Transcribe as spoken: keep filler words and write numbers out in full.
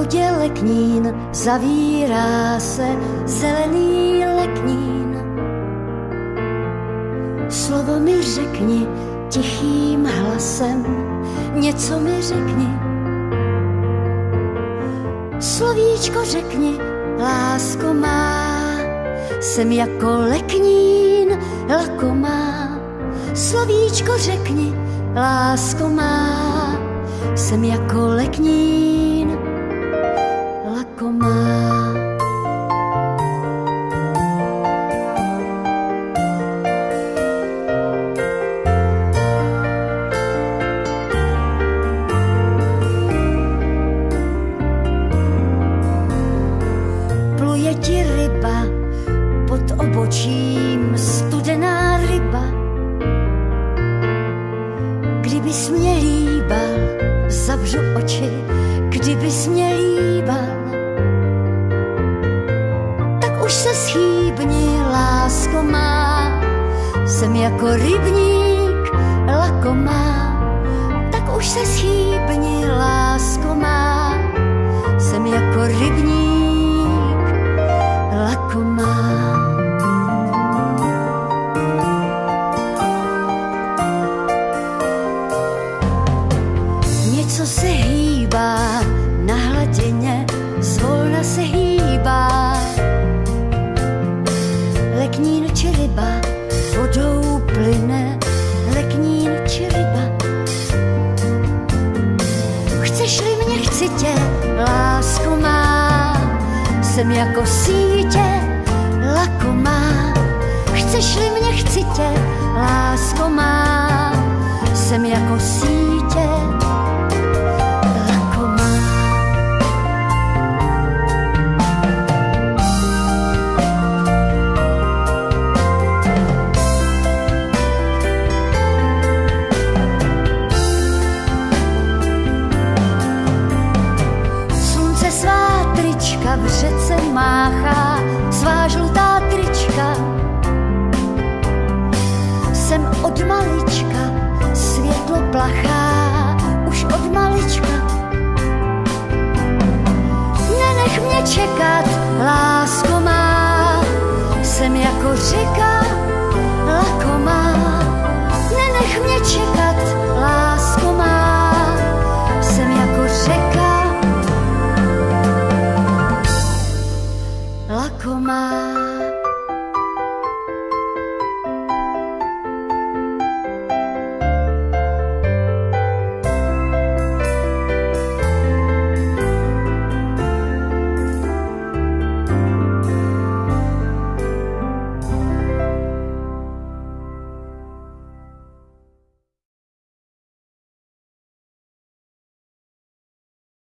prudě leknín, zavírá se zelený leknín. Slovo mi řekni tichým hlasem, něco mi řekni. Slovíčko řekni, lásko má, jsem jako leknín lakomá. Slovíčko řekni, lásko má, jsem jako leknín lakomá. Pluje ti ryba pod obočím, studená ryba. Kdybys mě líbal, zavřu oči, kdybys mě líbal, tak už se schýbni, lásko má, jsem jako rybník lakomá. Tak už se schýbni, lásko má, jsem jako rybník lakomá. Něco se hýbá na hladině, zvolna se hýbá. Leknín či ryba vodou plyne, leknín či ryba. Chceš-li mě, chci tě, lásko má, jsem jako sítě lakomá. Chceš-li mě, chci tě, lásko má, jsem jako sítě lakomá. Slunce svá trička v řece máchá, svá žlutá trička. Jsem od malička, světlo plachá, už od malička. Nenech mě čekat, lásko má, jsem jako řeka lakomá. Nenech mě čekat, lásko má, jsem jako řeka lakomá.